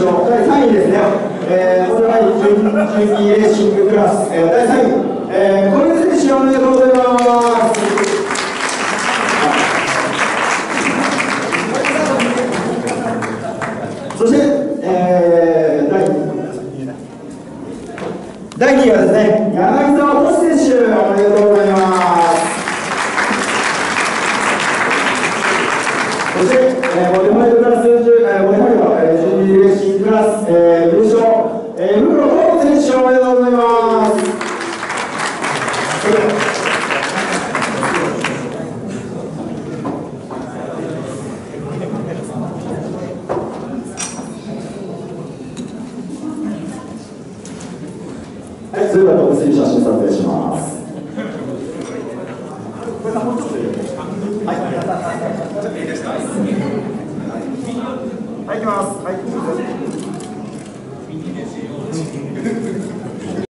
賞第3位ですね、オートバイ準備レーシングクラス、第3位、小水選手おめでとうございます。そして、第2位はですね、柳沢俊選手おめでとうございます。そして、モディファイドクラス、モディファイド、準備レーシングクラス、優勝、室野選手おめでとうございます。はい、それでは特製写真撮影します。はい、いいですか。はい、行きます。はい。